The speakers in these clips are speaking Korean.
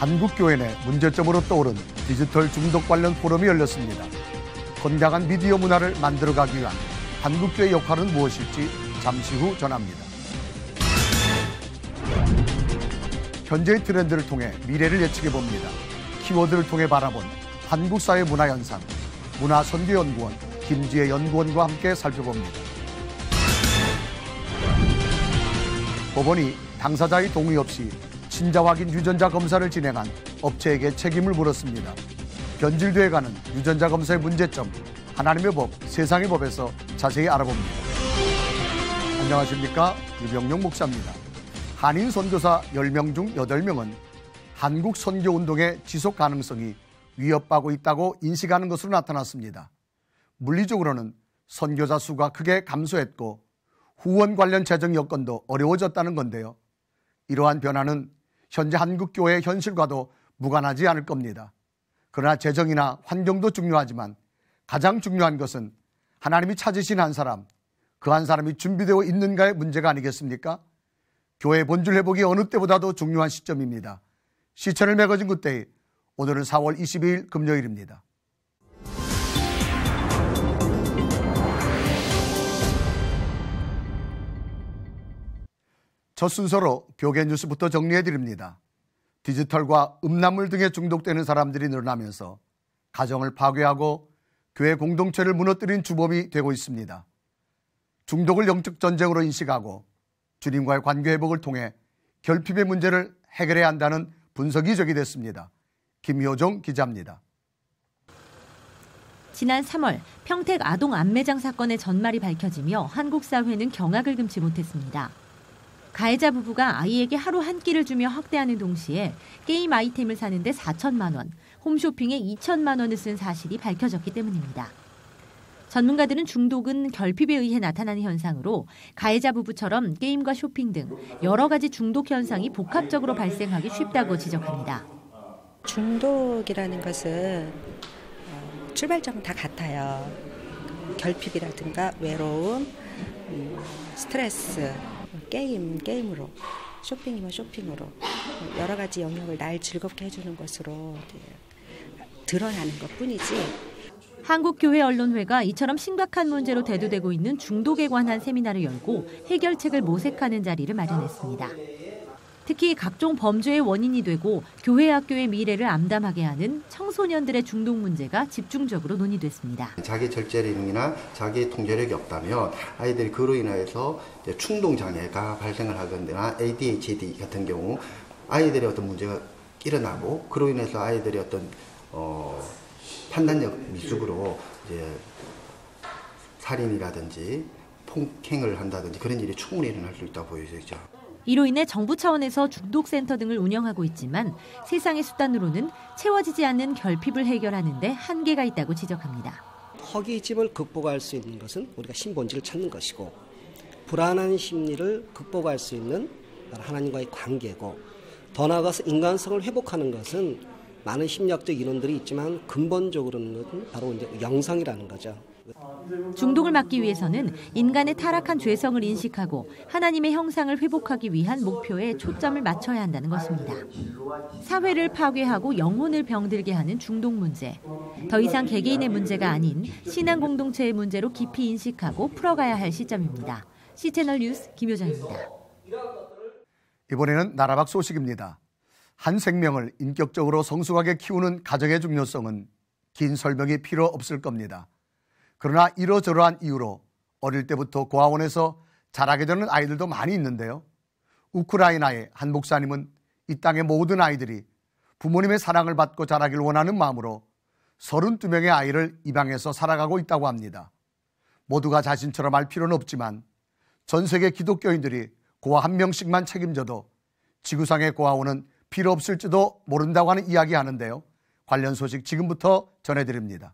한국교회 내 문제점으로 떠오른 디지털 중독 관련 포럼이 열렸습니다. 건강한 미디어 문화를 만들어가기 위한 한국교회의 역할은 무엇일지 잠시 후 전합니다. 현재의 트렌드를 통해 미래를 예측해봅니다. 키워드를 통해 바라본 한국사회 문화현상, 문화선교연구원 김지혜 연구원과 함께 살펴봅니다. 법원이 당사자의 동의 없이 친자 확인 유전자 검사를 진행한 업체에게 책임을 물었습니다. 변질돼가는 유전자 검사의 문제점, 하나님의 법, 세상의 법에서 자세히 알아봅니다. 안녕하십니까? 유병용 목사입니다. 한인 선교사 10명 중 8명은 한국 선교운동의 지속 가능성이 위협받고 있다고 인식하는 것으로 나타났습니다. 물리적으로는 선교사 수가 크게 감소했고 후원 관련 재정 여건도 어려워졌다는 건데요. 이러한 변화는 현재 한국교회의 현실과도 무관하지 않을 겁니다. 그러나 재정이나 환경도 중요하지만 가장 중요한 것은 하나님이 찾으신 한 사람, 그 한 사람이 준비되어 있는가의 문제가 아니겠습니까? 교회 본질 회복이 어느 때보다도 중요한 시점입니다. 시천을 매거진 그때, 오늘은 4월 22일 금요일입니다. 첫 순서로 교계 뉴스부터 정리해드립니다. 디지털과 음란물 등에 중독되는 사람들이 늘어나면서 가정을 파괴하고 교회 공동체를 무너뜨린 주범이 되고 있습니다. 중독을 영적 전쟁으로 인식하고 주님과의 관계 회복을 통해 결핍의 문제를 해결해야 한다는 분석이 제기됐습니다. 김효정 기자입니다. 지난 3월 평택 아동 암매장 사건의 전말이 밝혀지며 한국 사회는 경악을 금치 못했습니다. 가해자 부부가 아이에게 하루 한 끼를 주며 학대하는 동시에 게임 아이템을 사는데 4천만 원, 홈쇼핑에 2천만 원을 쓴 사실이 밝혀졌기 때문입니다. 전문가들은 중독은 결핍에 의해 나타나는 현상으로 가해자 부부처럼 게임과 쇼핑 등 여러 가지 중독 현상이 복합적으로 발생하기 쉽다고 지적합니다. 중독이라는 것은 출발점은 다 같아요. 결핍이라든가 외로움, 스트레스, 게임으로, 쇼핑이면 쇼핑으로 여러 가지 영역을 날 즐겁게 해주는 것으로 드러나는 것뿐이지. 한국교회언론회가 이처럼 심각한 문제로 대두되고 있는 중독에 관한 세미나를 열고 해결책을 모색하는 자리를 마련했습니다. 특히 각종 범죄의 원인이 되고 교회 학교의 미래를 암담하게 하는 청소년들의 중독 문제가 집중적으로 논의됐습니다. 자기 절제력이나 자기 통제력이 없다면 아이들이 그로 인해서 충동 장애가 발생을 하거나 ADHD 같은 경우 아이들의 어떤 문제가 일어나고 그로 인해서 아이들의 어떤 판단력 미숙으로 이제 살인이라든지 폭행을 한다든지 그런 일이 충분히 일어날 수 있다고 보여지죠. 이로 인해 정부 차원에서 중독센터 등을 운영하고 있지만 세상의 수단으로는 채워지지 않는 결핍을 해결하는 데 한계가 있다고 지적합니다. 허기짐을 극복할 수 있는 것은 우리가 신본질을 찾는 것이고 불안한 심리를 극복할 수 있는 하나님과의 관계고 더 나아가서 인간성을 회복하는 것은 많은 심리학적 이론들이 있지만 근본적으로는 바로 이제 영성이라는 거죠. 중독을 막기 위해서는 인간의 타락한 죄성을 인식하고 하나님의 형상을 회복하기 위한 목표에 초점을 맞춰야 한다는 것입니다. 사회를 파괴하고 영혼을 병들게 하는 중독 문제. 더 이상 개개인의 문제가 아닌 신앙 공동체의 문제로 깊이 인식하고 풀어가야 할 시점입니다. C채널 뉴스 김효정입니다. 이번에는 나라밖 소식입니다. 한 생명을 인격적으로 성숙하게 키우는 가정의 중요성은 긴 설명이 필요 없을 겁니다. 그러나 이러저러한 이유로 어릴 때부터 고아원에서 자라게 되는 아이들도 많이 있는데요. 우크라이나의 한 목사님은 이 땅의 모든 아이들이 부모님의 사랑을 받고 자라길 원하는 마음으로 32명의 아이를 입양해서 살아가고 있다고 합니다. 모두가 자신처럼 할 필요는 없지만 전 세계 기독교인들이 고아 한 명씩만 책임져도 지구상의 고아원은 필요 없을지도 모른다고 하는 이야기 하는데요. 관련 소식 지금부터 전해드립니다.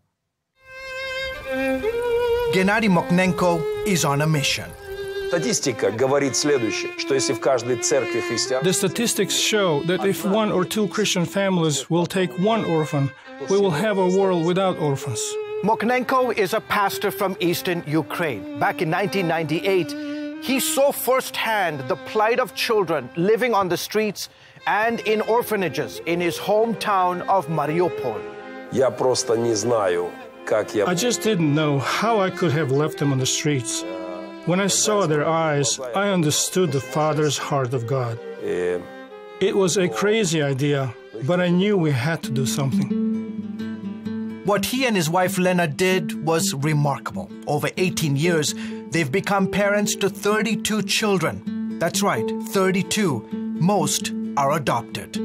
Gennady Mokhnenko is on a mission. Статистика говорит следующее, что если в каждой церкви христиан... The statistics show that if 1 or 2 Christian families will take one orphan, we will have a world without orphans. Mokhnenko is a pastor from eastern Ukraine. Back in 1998, He saw firsthand the plight of children living on the streets and in orphanages in his hometown of Mariupol. Я просто не знаю, как я... I just didn't know how I could have left them on the streets. When I saw their eyes, I understood the Father's heart of God. It was a crazy idea, but I knew we had to do something. What he and his wife Lena did was remarkable. Over 18 years, they've become parents to 32 children. That's right, 32. Most are adopted.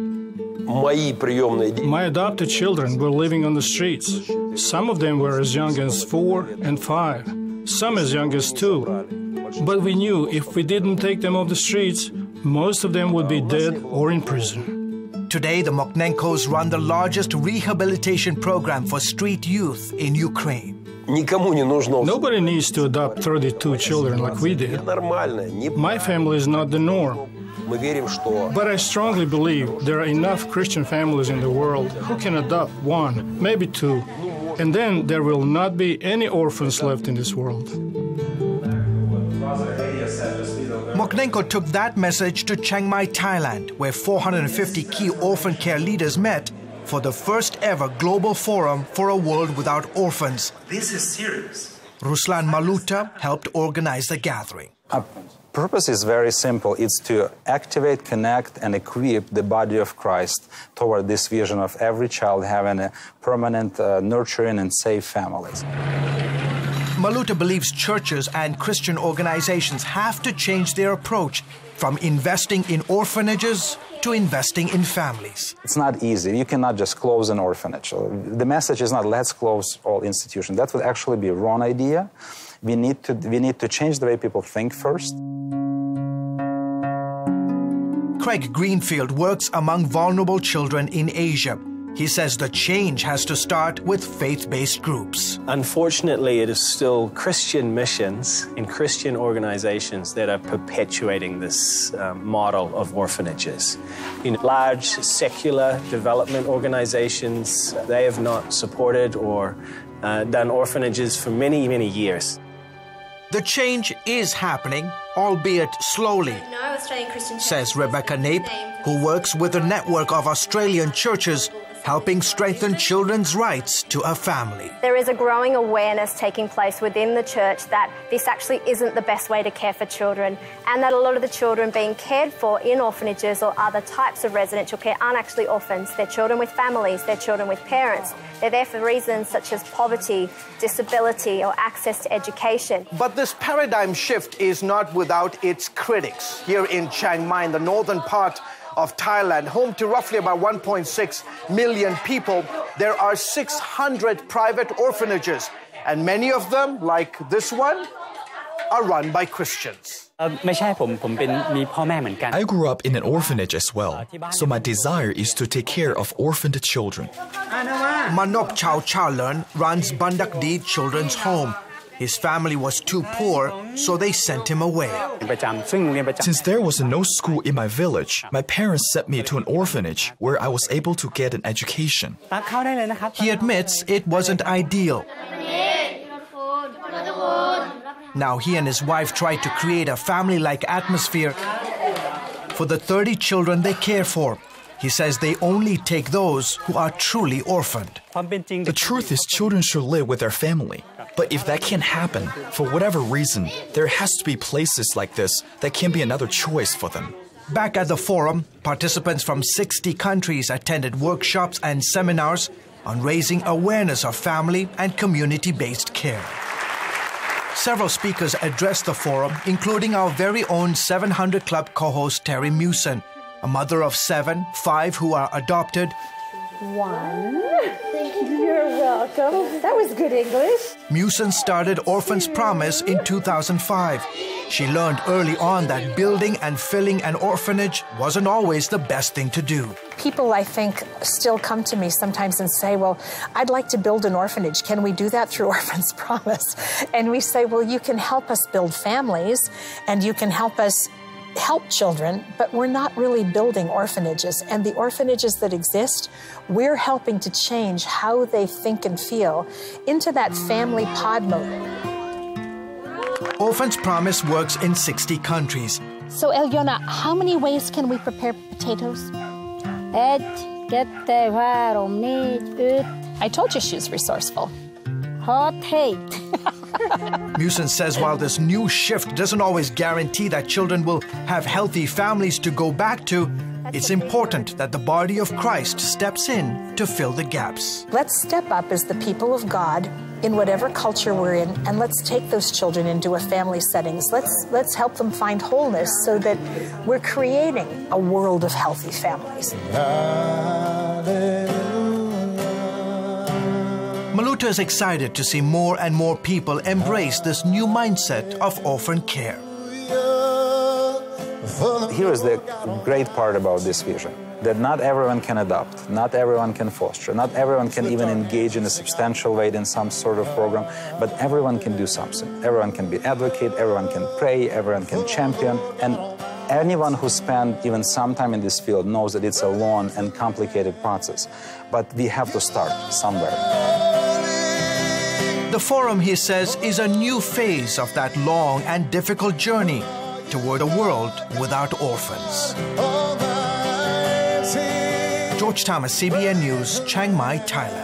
My adopted children were living on the streets. Some of them were as young as 4 and 5, some as young as 2. But we knew if we didn't take them off the streets, most of them would be dead or in prison. Today, the Moknenkos run the largest rehabilitation program for street youth in Ukraine. Nobody needs to adopt 32 children like we did. My family is not the norm. But I strongly believe there are enough Christian families in the world who can adopt 1, maybe 2, and then there will not be any orphans left in this world. Moknenko took that message to Chiang Mai, Thailand, where 450 key orphan care leaders met for the first ever global forum for a world without orphans. This is serious. Ruslan Maluta helped organize the gathering. Our purpose is very simple. It's to activate, connect, and equip the body of Christ toward this vision of every child having a permanent, nurturing, and safe families. Maluta believes churches and Christian organizations have to change their approach from investing in orphanages to investing in families. It's not easy. You cannot just close an orphanage. The message is not let's close all institutions. That would actually be a wrong idea. We need to change the way people think first. Craig Greenfield works among vulnerable children in Asia. He says the change has to start with faith-based groups. Unfortunately, it is still Christian missions and Christian organizations that are perpetuating this model of orphanages. In large secular development organizations, they have not supported or done orphanages for many, many years. The change is happening, albeit slowly, says Rebecca Nape, who works with a network of Australian churches helping strengthen children's rights to a family. There is a growing awareness taking place within the church that this actually isn't the best way to care for children, and that a lot of the children being cared for in orphanages or other types of residential care aren't actually orphans. They're children with families, they're children with parents. They're there for reasons such as poverty, disability, or access to education. But this paradigm shift is not without its critics. Here in Chiang Mai, in the northern part of Thailand, home to roughly about 1.6 million people, there are 600 private orphanages, and many of them, like this one, are run by Christians. I grew up in an orphanage as well, so my desire is to take care of orphaned children. Manop Chow Chalern runs Bandak Di Children's Home. His family was too poor, so they sent him away. Since there was no school in my village, my parents sent me to an orphanage where I was able to get an education. He admits it wasn't ideal. Now he and his wife tried to create a family-like atmosphere for the 30 children they care for. He says they only take those who are truly orphaned. The truth is children should live with their family. But if that can't happen, for whatever reason, there has to be places like this that can be another choice for them. Back at the forum, participants from 60 countries attended workshops and seminars on raising awareness of family and community-based care. Several speakers addressed the forum, including our very own 700 Club co-host Terry Mewson, a mother of 7, 5 who are adopted. 1. You're welcome. That was good English. Mewson started Orphans Promise in 2005. She learned early on that building and filling an orphanage wasn't always the best thing to do. People, I think, still come to me sometimes and say, well, I'd like to build an orphanage. Can we do that through Orphans Promise? And we say, well, you can help us build families and you can help us help children, but we're not really building orphanages. And the orphanages that exist, we're helping to change how they think and feel into that family pod mode. Orphans Promise works in 60 countries. So, Eliona, how many ways can we prepare potatoes? I told you she was resourceful. Musin says while this new shift doesn't always guarantee that children will have healthy families to go back to, it's important that the body of Christ steps in to fill the gaps. Let's step up as the people of God in whatever culture we're in, and let's take those children into a family settings. Let's help them find wholeness so that we're creating a world of healthy families. Maluta is excited to see more and more people embrace this new mindset of orphan care. Here is the great part about this vision, that not everyone can adopt, not everyone can foster, not everyone can even engage in a substantial way in some sort of program, but everyone can do something. Everyone can be advocate, everyone can pray, everyone can champion, and anyone who spent even some time in this field knows that it's a long and complicated process, but we have to start somewhere. The forum, he says, is a new phase of that long and difficult journey toward a world without orphans. George Thomas, CBN News, Chiang Mai, Thailand.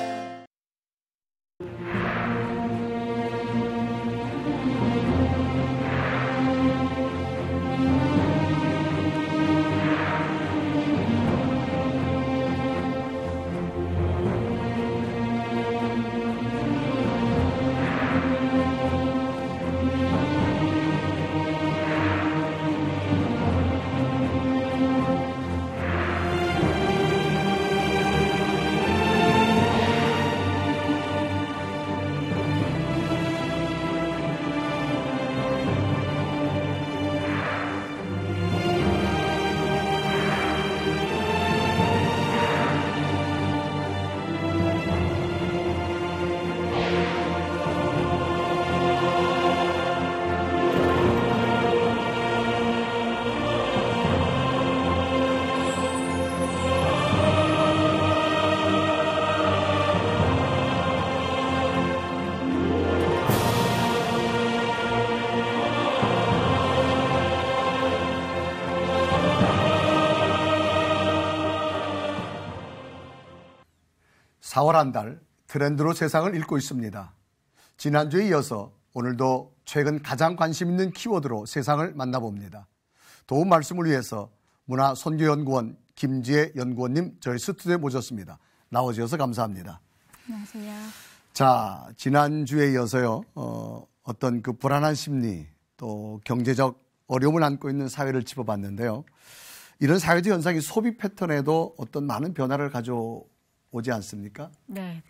(4월) 한 달 트렌드로 세상을 읽고 있습니다. 지난주에 이어서 오늘도 최근 가장 관심 있는 키워드로 세상을 만나봅니다. 도움 말씀을 위해서 문화선교연구원 김지혜 연구원님 저희 스튜디오에 모셨습니다. 나와주셔서 감사합니다. 안녕하세요. 자, 지난주에 이어서요. 어떤 그 불안한 심리 또 경제적 어려움을 안고 있는 사회를 짚어봤는데요. 이런 사회적 현상이 소비 패턴에도 어떤 많은 변화를 가져오지 않습니까? 네.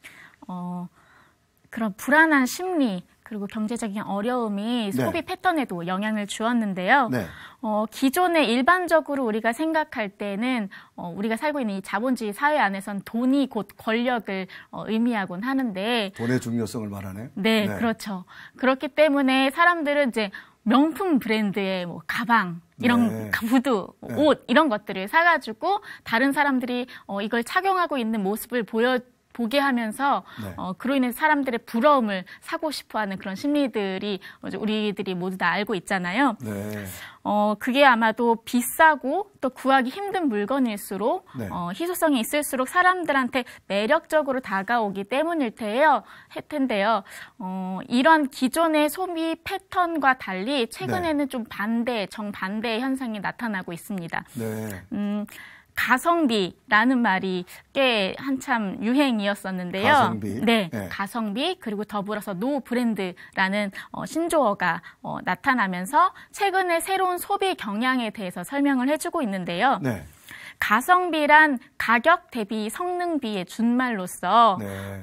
그런 불안한 심리 그리고 경제적인 어려움이 소비 패턴에도 영향을 주었는데요. 네. 기존에 일반적으로 우리가 생각할 때는 우리가 살고 있는 이 자본주의 사회 안에선 돈이 곧 권력을 의미하곤 하는데 돈의 중요성을 말하네요. 네, 그렇죠. 그렇기 때문에 사람들은 이제 명품 브랜드의 뭐 가방, 이런 구두, 옷 이런 것들을 사가지고 다른 사람들이 이걸 착용하고 있는 모습을 보게 하면서 그로 인해 사람들의 부러움을 사고 싶어하는 그런 심리들이 우리들이 모두 다 알고 있잖아요. 네. 그게 아마도 비싸고 또 구하기 힘든 물건일수록 희소성이 있을수록 사람들한테 매력적으로 다가오기 때문일 텐데요. 이런 기존의 소비 패턴과 달리 최근에는 좀 정반대의 현상이 나타나고 있습니다. 네. 가성비라는 말이 꽤 한참 유행이었었는데요. 가성비. 네, 가성비 그리고 더불어서 노 브랜드라는 신조어가 나타나면서 최근에 새로운 소비 경향에 대해서 설명을 해주고 있는데요. 네. 가성비란 가격 대비 성능비의 준말로서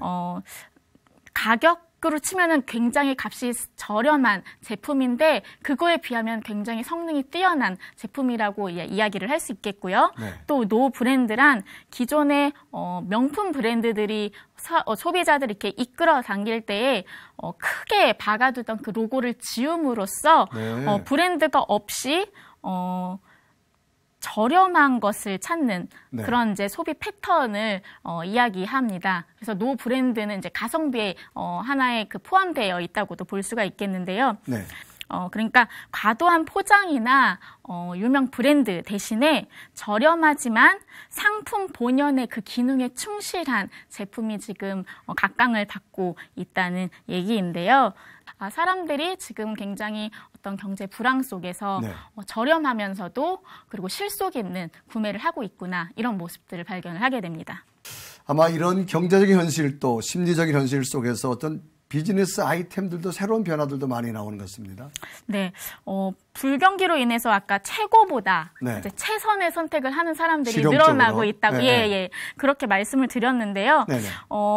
가격으로 치면은 굉장히 값이 저렴한 제품인데 그거에 비하면 굉장히 성능이 뛰어난 제품이라고 이야기를 할 수 있겠고요. 또 노 브랜드란 기존의 명품 브랜드들이 소비자들이 이렇게 이끌어 당길 때에 크게 박아두던 그 로고를 지움으로써 브랜드가 없이 저렴한 것을 찾는 네. 그런 이제 소비 패턴을 이야기합니다. 그래서 노 브랜드는 이제 가성비에 하나의 그 포함되어 있다고도 볼 수가 있겠는데요. 네. 그러니까 과도한 포장이나 유명 브랜드 대신에 저렴하지만 상품 본연의 그 기능에 충실한 제품이 지금 각광을 받고 있다는 얘기인데요. 사람들이 지금 굉장히 어떤 경제 불황 속에서 네. 저렴하면서도 그리고 실속 있는 구매를 하고 있구나 이런 모습들을 발견을 하게 됩니다. 아마 이런 경제적인 현실 또 심리적인 현실 속에서 어떤 비즈니스 아이템들도 새로운 변화들도 많이 나오는 것 같습니다. 네, 불경기로 인해서 아까 최고보다 네. 이제 최선의 선택을 하는 사람들이 실용적으로. 늘어나고 있다고 네. 예, 그렇게 말씀을 드렸는데요. 네네.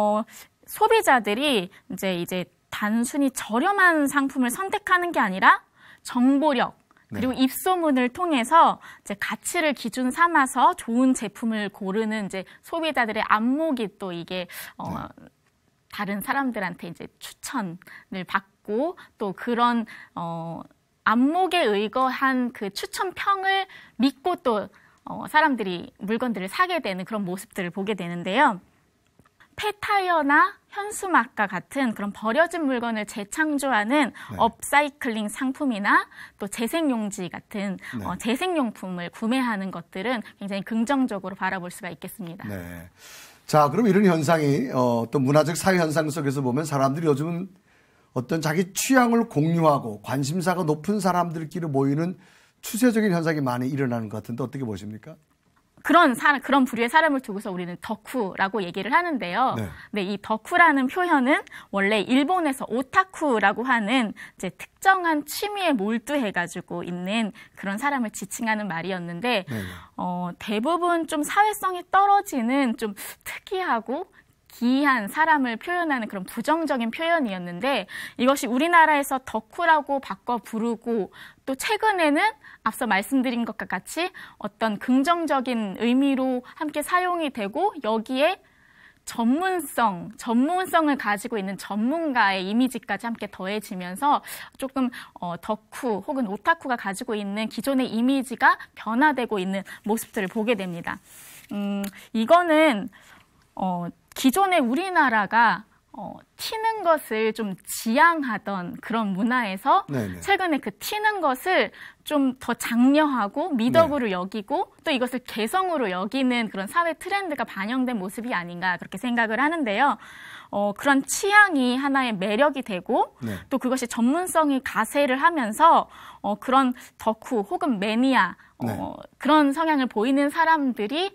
소비자들이 이제 단순히 저렴한 상품을 선택하는 게 아니라 정보력 그리고 네. 입소문을 통해서 이제 가치를 기준 삼아서 좋은 제품을 고르는 이제 소비자들의 안목이 또 이게 다른 사람들한테 이제 추천을 받고 또 그런 안목에 의거한 그 추천평을 믿고 또 사람들이 물건들을 사게 되는 그런 모습들을 보게 되는데요. 폐타이어나 현수막과 같은 그런 버려진 물건을 재창조하는 업사이클링 상품이나 또 재생용지 같은 재생용품을 구매하는 것들은 굉장히 긍정적으로 바라볼 수가 있겠습니다. 네. 자, 그럼 이런 현상이 또 문화적 사회 현상 속에서 보면 사람들이 요즘은 어떤 자기 취향을 공유하고 관심사가 높은 사람들끼리 모이는 추세적인 현상이 많이 일어나는 것 같은데 어떻게 보십니까? 그런 부류의 사람을 두고서 우리는 덕후라고 얘기를 하는데요. 네, 이 덕후라는 표현은 원래 일본에서 오타쿠라고 하는 이제 특정한 취미에 몰두해가지고 있는 그런 사람을 지칭하는 말이었는데, 대부분 좀 사회성이 떨어지는 좀 특이하고 기이한 사람을 표현하는 그런 부정적인 표현이었는데 이것이 우리나라에서 덕후라고 바꿔 부르고 또 최근에는 앞서 말씀드린 것과 같이 어떤 긍정적인 의미로 함께 사용이 되고 여기에 전문성을 가지고 있는 전문가의 이미지까지 함께 더해지면서 조금 덕후 혹은 오타쿠가 가지고 있는 기존의 이미지가 변화되고 있는 모습들을 보게 됩니다. 이거는 기존에 우리나라가 튀는 것을 좀 지향하던 그런 문화에서 네네. 최근에 그 튀는 것을 좀 더 장려하고 미덕으로 여기고 또 이것을 개성으로 여기는 그런 사회 트렌드가 반영된 모습이 아닌가 그렇게 생각을 하는데요. 그런 취향이 하나의 매력이 되고 또 그것이 전문성이 가세를 하면서 그런 덕후 혹은 매니아 그런 성향을 보이는 사람들이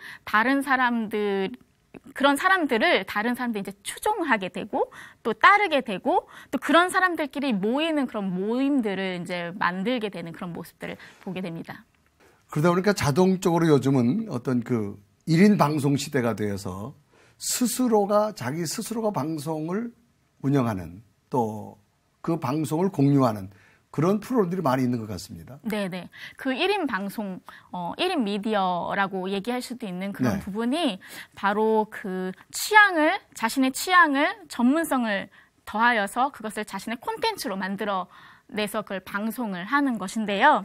그런 사람들을 다른 사람들이 이제 추종하게 되고 또 따르게 되고 또 그런 사람들끼리 모이는 그런 모임들을 이제 만들게 되는 그런 모습들을 보게 됩니다. 그러다 보니까 자동적으로 요즘은 어떤 그 1인 방송 시대가 되어서 자기 스스로가 방송을 운영하는 또 그 방송을 공유하는 그런 프로그램들이 많이 있는 것 같습니다. 네네. 그 1인 방송, 1인 미디어라고 얘기할 수도 있는 그런 부분이 바로 그 자신의 취향을, 전문성을 더하여서 그것을 자신의 콘텐츠로 만들어내서 그걸 방송을 하는 것인데요.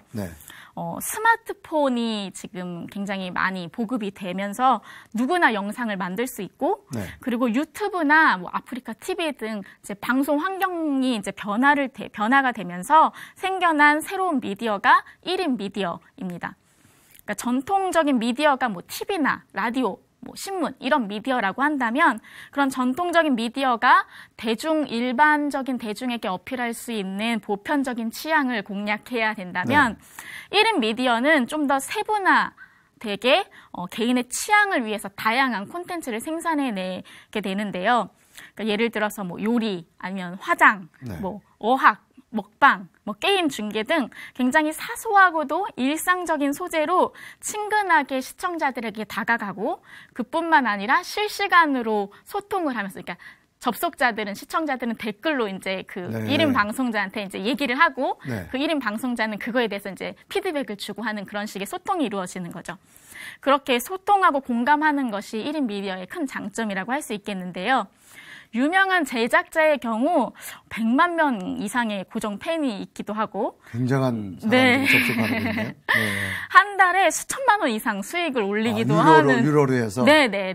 스마트폰이 지금 굉장히 많이 보급이 되면서 누구나 영상을 만들 수 있고 그리고 유튜브나 뭐 아프리카 TV 등 이제 방송 환경이 이제 변화가 되면서 생겨난 새로운 미디어가 1인 미디어입니다. 그러니까 전통적인 미디어가 뭐 TV나 라디오 뭐 신문 이런 미디어라고 한다면 그런 전통적인 미디어가 일반적인 대중에게 어필할 수 있는 보편적인 취향을 공략해야 된다면 1인 미디어는 좀 더 세분화되게 개인의 취향을 위해서 다양한 콘텐츠를 생산해내게 되는데요. 그러니까 예를 들어서 뭐 요리 아니면 화장, 뭐 어학, 먹방, 뭐 게임 중계 등 굉장히 사소하고도 일상적인 소재로 친근하게 시청자들에게 다가가고 그뿐만 아니라 실시간으로 소통을 하면서 그러니까 시청자들은 댓글로 이제 그 1인 방송자한테 이제 얘기를 하고 그 1인 방송자는 그거에 대해서 이제 피드백을 주고 하는 그런 식의 소통이 이루어지는 거죠. 그렇게 소통하고 공감하는 것이 1인 미디어의 큰 장점이라고 할 수 있겠는데요. 유명한 제작자의 경우 100만 명 이상의 고정 팬이 있기도 하고 굉장한 사람들이 접속하는군요. 네. 한 달에 수천만 원 이상 수익을 올리기도 하는 유로로 해서 네.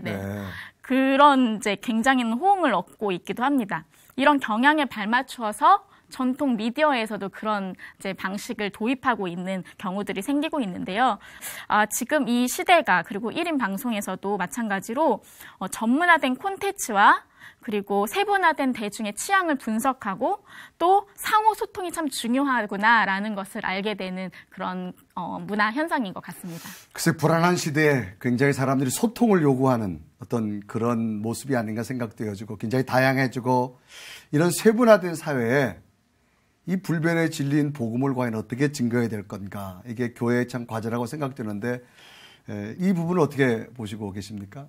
그런 이제 굉장히 호응을 얻고 있기도 합니다. 이런 경향에 발맞춰서 전통 미디어에서도 그런 이제 방식을 도입하고 있는 경우들이 생기고 있는데요. 지금 이 시대가 그리고 1인 방송에서도 마찬가지로 전문화된 콘텐츠와 그리고 세분화된 대중의 취향을 분석하고 또 상호 소통이 참 중요하구나라는 것을 알게 되는 그런 문화 현상인 것 같습니다. 글쎄 불안한 시대에 굉장히 사람들이 소통을 요구하는 어떤 그런 모습이 아닌가 생각되어지고 굉장히 다양해지고 이런 세분화된 사회에 이 불변의 진리인 복음을 과연 어떻게 증거해야 될 건가 이게 교회의 참 과제라고 생각되는데 이 부분을 어떻게 보시고 계십니까?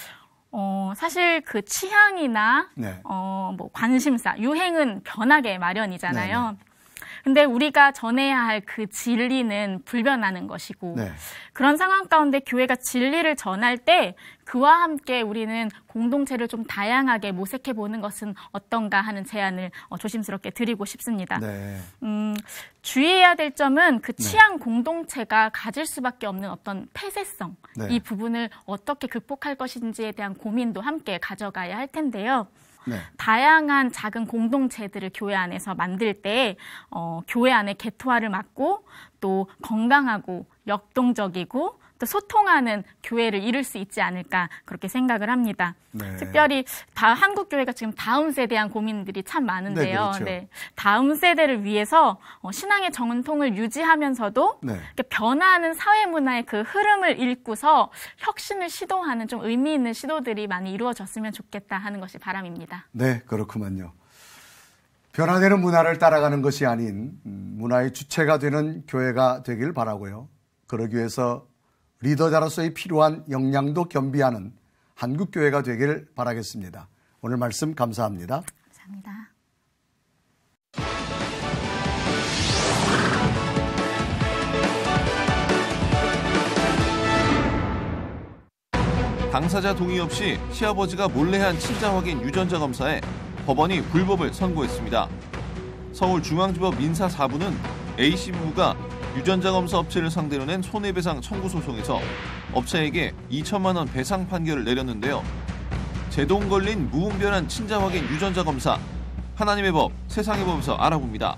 사실 그 취향이나 뭐 관심사, 유행은 변하게 마련이잖아요. 네네. 근데 우리가 전해야 할 그 진리는 불변하는 것이고 그런 상황 가운데 교회가 진리를 전할 때 그와 함께 우리는 공동체를 좀 다양하게 모색해 보는 것은 어떤가 하는 제안을 조심스럽게 드리고 싶습니다. 주의해야 될 점은 그 취향 공동체가 가질 수밖에 없는 어떤 폐쇄성, 이 부분을 어떻게 극복할 것인지에 대한 고민도 함께 가져가야 할 텐데요. 다양한 작은 공동체들을 교회 안에서 만들 때 교회 안에 개토화를 막고 또 건강하고 역동적이고 또 소통하는 교회를 이룰 수 있지 않을까 그렇게 생각을 합니다. 특별히 한국 교회가 지금 다음 세대에 대한 고민들이 참 많은데요. 그렇죠. 다음 세대를 위해서 신앙의 정통을 유지하면서도 변화하는 사회 문화의 그 흐름을 읽고서 혁신을 시도하는 좀 의미 있는 시도들이 많이 이루어졌으면 좋겠다 하는 것이 바람입니다. 네, 그렇구만요. 변화되는 문화를 따라가는 것이 아닌 문화의 주체가 되는 교회가 되길 바라고요. 그러기 위해서 리더자로서의 필요한 역량도 겸비하는 한국교회가 되길 바라겠습니다. 오늘 말씀 감사합니다. 감사합니다. 당사자 동의 없이 시아버지가 몰래한 친자 확인 유전자 검사에 법원이 불법을 선고했습니다. 서울중앙지법 민사 4부는 A씨 부부가 유전자 검사 업체를 상대로 낸 손해배상 청구 소송에서 업체에게 2천만 원 배상 판결을 내렸는데요. 제동 걸린 무분별한 친자 확인 유전자 검사, 하나님의 법, 세상의 법에서 알아봅니다.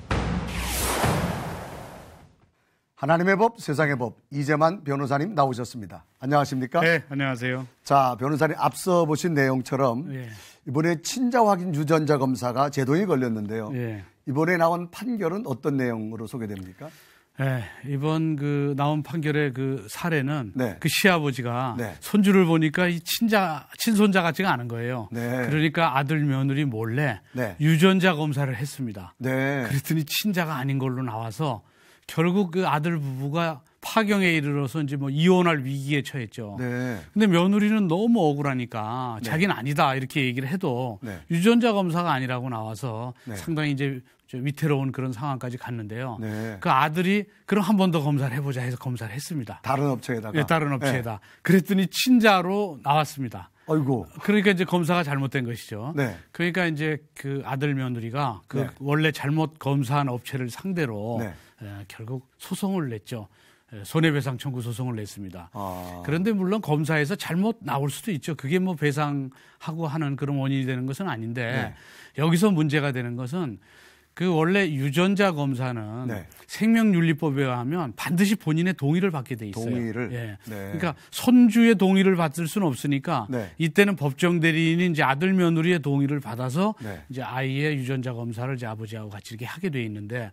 하나님의 법, 세상의 법, 이재만 변호사님 나오셨습니다. 안녕하십니까? 네, 안녕하세요. 자, 변호사님 앞서 보신 내용처럼 이번에 친자 확인 유전자 검사가 제동이 걸렸는데요. 이번에 나온 판결은 어떤 내용으로 소개됩니까? 네, 이번 그 나온 판결의 그 사례는 그 시아버지가 손주를 보니까 이 친손자 같지가 않은 거예요. 그러니까 아들 며느리 몰래 유전자 검사를 했습니다. 그랬더니 친자가 아닌 걸로 나와서 결국 그 아들 부부가 파경에 이르러서 이제 뭐 이혼할 위기에 처했죠. 근데 며느리는 너무 억울하니까 자기는 아니다 이렇게 얘기를 해도 유전자 검사가 아니라고 나와서 상당히 이제 위태로운 그런 상황까지 갔는데요. 그 아들이 그럼 한 번 더 검사를 해보자 해서 검사를 했습니다. 다른 업체에다가? 네, 다른 업체에다. 그랬더니 친자로 나왔습니다. 아이고. 그러니까 이제 검사가 잘못된 것이죠. 그러니까 이제 그 아들 며느리가 그 원래 잘못 검사한 업체를 상대로 결국 소송을 냈죠. 손해배상 청구 소송을 냈습니다. 그런데 물론 검사에서 잘못 나올 수도 있죠. 그게 뭐 배상하고 하는 그런 원인이 되는 것은 아닌데 여기서 문제가 되는 것은 그 원래 유전자 검사는 생명윤리법에 의하면 반드시 본인의 동의를 받게 돼 있어요. 동의를. 그러니까 손주의 동의를 받을 수는 없으니까 이때는 법정 대리인이 이제 아들 며느리의 동의를 받아서 이제 아이의 유전자 검사를 이제 아버지하고 같이 이렇게 하게 돼 있는데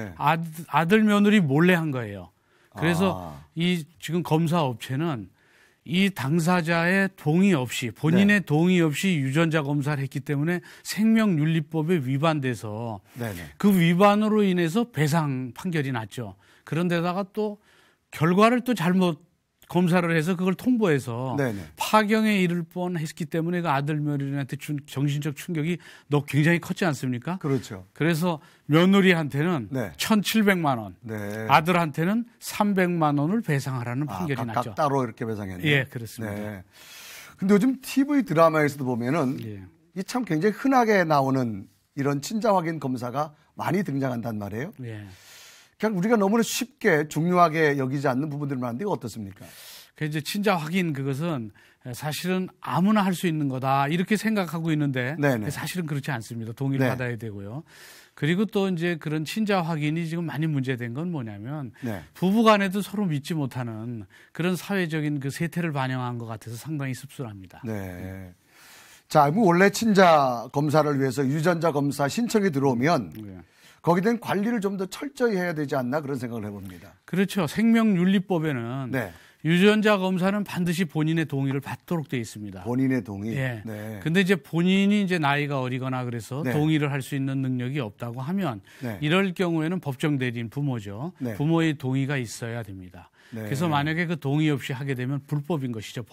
아들 며느리 몰래 한 거예요. 그래서 이 지금 검사 업체는 이 당사자의 동의 없이 본인의 동의 없이 유전자 검사를 했기 때문에 생명윤리법에 위반돼서 그 위반으로 인해서 배상 판결이 났죠. 그런데다가 또 결과를 또 잘못 검사를 해서 그걸 통보해서 파경에 이를 뻔했기 때문에 그 아들 며느리한테 준 정신적 충격이 굉장히 컸지 않습니까? 그렇죠. 그래서 며느리한테는 1,700만 원, 아들한테는 300만 원을 배상하라는 판결이 났죠. 각각 따로 이렇게 배상했네요. 예, 그렇습니다. 근데 요즘 TV 드라마에서도 보면은 이 참 굉장히 흔하게 나오는 이런 친자 확인 검사가 많이 등장한단 말이에요. 예. 그냥 우리가 너무나 쉽게 중요하게 여기지 않는 부분들이 많은데 이거 어떻습니까? 그 이제 친자 확인 그것은 사실은 아무나 할 수 있는 거다 이렇게 생각하고 있는데 네네. 사실은 그렇지 않습니다. 동의를 네. 받아야 되고요. 그리고 또 이제 그런 친자 확인이 지금 많이 문제된 건 뭐냐면 네. 부부간에도 서로 믿지 못하는 그런 사회적인 그 세태를 반영한 것 같아서 상당히 씁쓸합니다. 네. 자, 원래 친자 검사를 위해서 유전자 검사 신청이 들어오면 네. 거기에 대한 관리를 좀 더 철저히 해야 되지 않나 그런 생각을 해봅니다. 그렇죠. 생명윤리법에는 네. 유전자 검사는 반드시 본인의 동의를 받도록 되어 있습니다. 본인의 동의. 예. 네. 근데 이제 본인이 이제 나이가 어리거나 그래서 네. 동의를 할 수 있는 능력이 없다고 하면 네. 이럴 경우에는 법정 대리인 부모죠. 네. 부모의 동의가 있어야 됩니다. 네. 그래서 만약에 그 동의 없이 하게 되면 불법인 것이죠.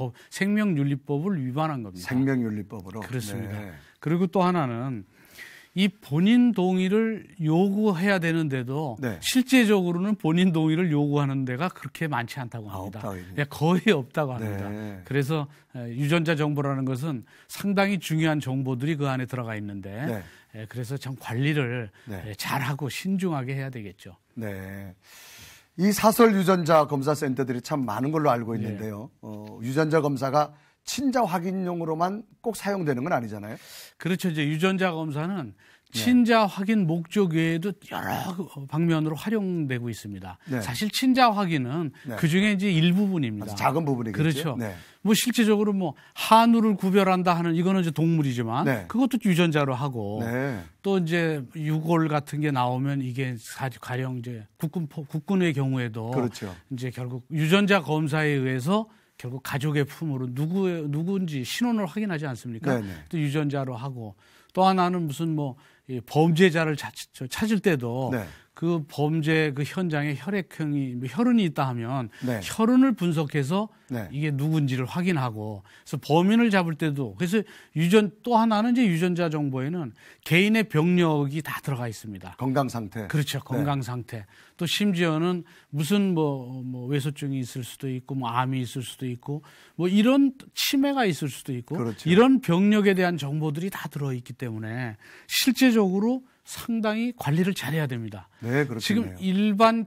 생명윤리법을 위반한 겁니다. 생명윤리법으로. 그렇습니다. 네. 그리고 또 하나는 이 본인 동의를 요구해야 되는데도 네. 실제적으로는 본인 동의를 요구하는 데가 그렇게 많지 않다고 합니다. 거의 없다고 합니다. 네. 그래서 유전자 정보라는 것은 상당히 중요한 정보들이 그 안에 들어가 있는데 네. 그래서 참 관리를 네. 잘하고 신중하게 해야 되겠죠. 네. 이 사설 유전자 검사 센터들이 참 많은 걸로 알고 있는데요. 네. 유전자 검사가 친자 확인용으로만 꼭 사용되는 건 아니잖아요. 그렇죠. 이제 유전자 검사는 친자 확인 목적 외에도 여러 방면으로 활용되고 있습니다. 네. 사실 친자 확인은 네. 그 중에 이제 일부분입니다. 작은 부분이겠죠. 그렇죠. 네. 뭐 실제적으로 뭐 한우를 구별한다 하는 이거는 이제 동물이지만 네. 그것도 유전자로 하고 네. 또 이제 유골 같은 게 나오면 이게 가령 이제 국군의 경우에도 그렇죠. 이제 결국 유전자 검사에 의해서 결국 가족의 품으로 누구인지 신원을 확인하지 않습니까? 네네. 또 유전자로 하고 또 하나는 무슨 뭐 범죄자를 찾을 때도 네. 그 범죄 그 현장에 혈액형이 혈흔이 있다 하면 네. 혈흔을 분석해서 네. 이게 누군지를 확인하고 그래서 범인을 잡을 때도 그래서 또 하나는 이제 유전자 정보에는 개인의 병력이 다 들어가 있습니다. 건강 상태. 그렇죠. 건강 상태. 또 심지어는 무슨 뭐 외소증이 있을 수도 있고 뭐 암이 있을 수도 있고 뭐 이런 치매가 있을 수도 있고 그렇죠. 이런 병력에 대한 정보들이 다 들어 있기 때문에 실제적으로 상당히 관리를 잘해야 됩니다. 네, 그렇군요. 지금 일반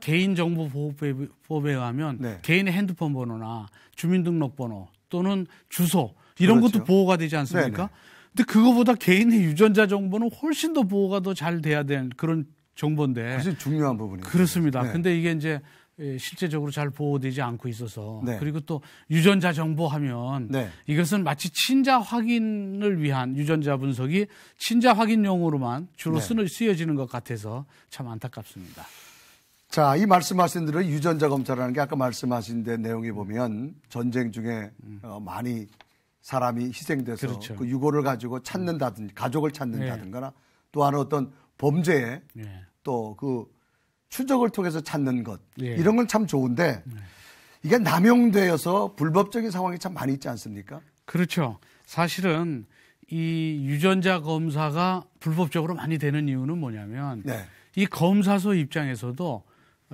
개인정보보호법에 의하면 네. 개인의 핸드폰 번호나 주민등록번호 또는 주소 이런 그렇죠. 것도 보호가 되지 않습니까? 근데 그거보다 개인의 유전자 정보는 훨씬 더 보호가 더 잘 돼야 되는 그런 정보인데. 사실 중요한 부분이에요. 그렇습니다. 네. 근데 이게 이제 실제적으로 잘 보호되지 않고 있어서 네. 그리고 또 유전자 정보하면 네. 이것은 마치 친자 확인을 위한 유전자 분석이 친자 확인용으로만 주로 네. 쓰여지는 것 같아서 참 안타깝습니다. 자, 이 말씀하신 대로 유전자 검사라는 게 아까 말씀하신 데 내용에 보면 전쟁 중에 많이 사람이 희생돼서 그렇죠. 그 유골을 가지고 찾는다든지 가족을 찾는다든가 네. 또 하나 어떤 범죄에 네. 또 그 추적을 통해서 찾는 것 네. 이런 건 참 좋은데 이게 남용되어서 불법적인 상황이 참 많이 있지 않습니까? 그렇죠. 사실은 이 유전자 검사가 불법적으로 많이 되는 이유는 뭐냐면 네. 이 검사소 입장에서도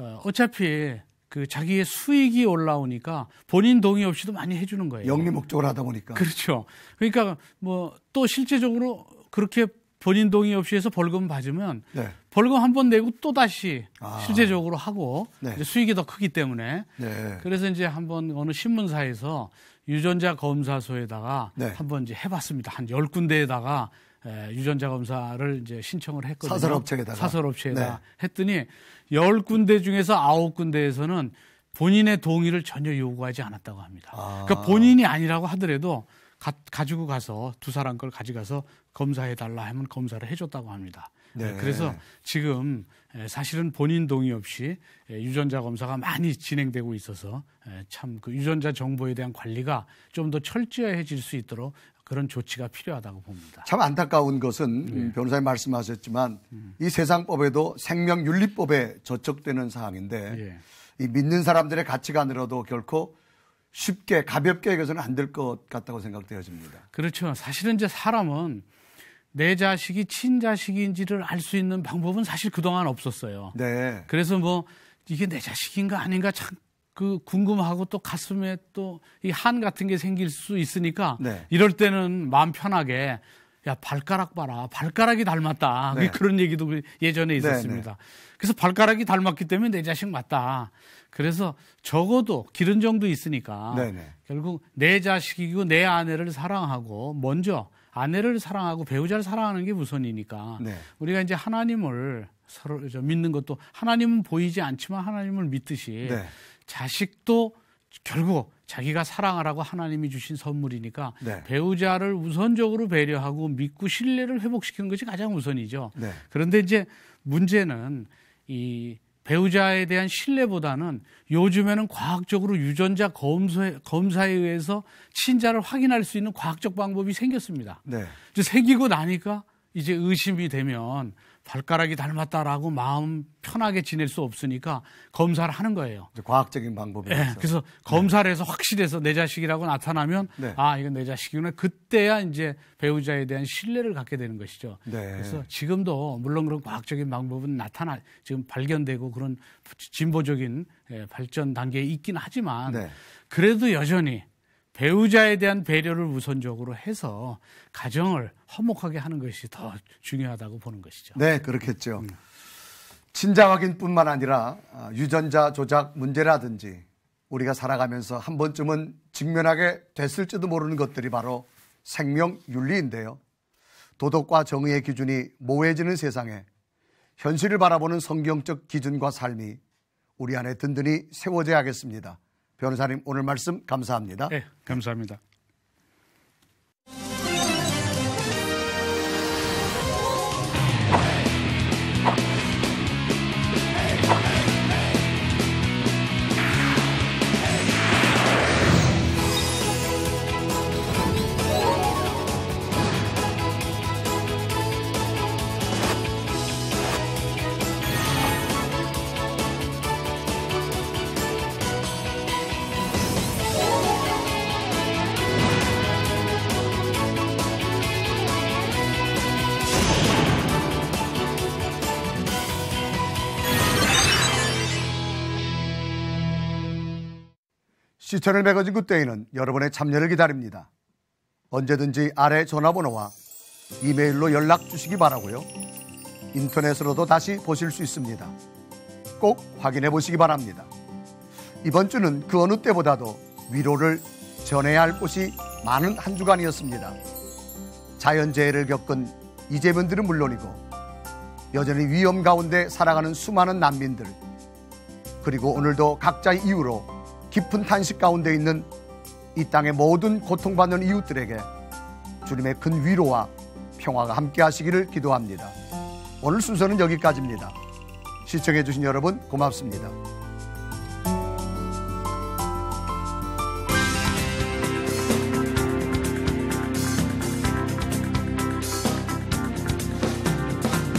어차피 그 자기의 수익이 올라오니까 본인 동의 없이도 많이 해주는 거예요. 영리 목적으로 하다 보니까. 그렇죠. 그러니까 뭐 또 실제적으로 그렇게 본인 동의 없이 해서 벌금 받으면 네. 벌금 한 번 내고 또 다시 실제적으로 하고 네. 이제 수익이 더 크기 때문에 네. 그래서 이제 한번 어느 신문사에서 유전자 검사소에다가 네. 한번 이제 해봤습니다. 한 10군데에다가 유전자 검사를 이제 신청을 했거든요. 사설업체에다 네. 했더니 10군데 중에서 9군데에서는 본인의 동의를 전혀 요구하지 않았다고 합니다. 그러니까 본인이 아니라고 하더라도 가지고 가서 두 사람 걸 가져가서 검사해달라 하면 검사를 해줬다고 합니다. 네. 그래서 지금 사실은 본인 동의 없이 유전자 검사가 많이 진행되고 있어서 참 그 유전자 정보에 대한 관리가 좀 더 철저해질 수 있도록 그런 조치가 필요하다고 봅니다. 참 안타까운 것은 변호사님 말씀하셨지만 이 세상법에도 생명윤리법에 저촉되는 사항인데 이 믿는 사람들의 가치관으로도 결코 쉽게 가볍게 여겨서는 안 될 것 같다고 생각되어집니다. 그렇죠. 사실은 이제 사람은 내 자식이 친자식인지를 알 수 있는 방법은 사실 그동안 없었어요. 네. 그래서 뭐 이게 내 자식인가 아닌가 참 그 궁금하고 또 가슴에 또 이 한 같은 게 생길 수 있으니까 네. 이럴 때는 마음 편하게 야, 발가락 봐라. 발가락이 닮았다. 네. 그런 얘기도 예전에 있었습니다. 그래서 발가락이 닮았기 때문에 내 자식 맞다. 그래서 적어도 기른 정도 있으니까 결국 내 자식이고 내 아내를 사랑하고 먼저 아내를 사랑하고 배우자를 사랑하는 게 우선이니까 우리가 이제 하나님을 서로 믿는 것도 하나님은 보이지 않지만 하나님을 믿듯이 자식도 결국 자기가 사랑하라고 하나님이 주신 선물이니까 배우자를 우선적으로 배려하고 믿고 신뢰를 회복시키는 것이 가장 우선이죠. 그런데 이제 문제는 이 배우자에 대한 신뢰보다는 요즘에는 과학적으로 유전자 검사에 의해서 친자를 확인할 수 있는 과학적 방법이 생겼습니다. 이제 생기고 나니까 이제 의심이 되면 발가락이 닮았다라고 마음 편하게 지낼 수 없으니까 검사를 하는 거예요. 과학적인 방법이죠. 네, 그래서 검사를 해서 확실해서 내 자식이라고 나타나면 아, 이건 내 자식이구나. 그때야 이제 배우자에 대한 신뢰를 갖게 되는 것이죠. 그래서 지금도 물론 그런 과학적인 방법은 지금 발견되고 그런 진보적인 발전 단계에 있긴 하지만 그래도 여전히 배우자에 대한 배려를 우선적으로 해서 가정을 화목하게 하는 것이 더 중요하다고 보는 것이죠. 네, 그렇겠죠. 친자 확인뿐만 아니라 유전자 조작 문제라든지 우리가 살아가면서 한 번쯤은 직면하게 됐을지도 모르는 것들이 바로 생명윤리인데요. 도덕과 정의의 기준이 모호해지는 세상에 현실을 바라보는 성경적 기준과 삶이 우리 안에 든든히 세워져야겠습니다. 변호사님, 오늘 말씀 감사합니다. 네, 감사합니다. 시천을 매거진 그때에는 여러분의 참여를 기다립니다. 언제든지 아래 전화번호와 이메일로 연락 주시기 바라고요. 인터넷으로도 다시 보실 수 있습니다. 꼭 확인해 보시기 바랍니다. 이번 주는 그 어느 때보다도 위로를 전해야 할 곳이 많은 한 주간이었습니다. 자연재해를 겪은 이재민들은 물론이고 여전히 위험 가운데 살아가는 수많은 난민들, 그리고 오늘도 각자의 이유로 깊은 탄식 가운데 있는 이 땅의 모든 고통받는 이웃들에게 주님의 큰 위로와 평화가 함께 하시기를 기도합니다. 오늘 순서는 여기까지입니다. 시청해 주신 여러분 고맙습니다.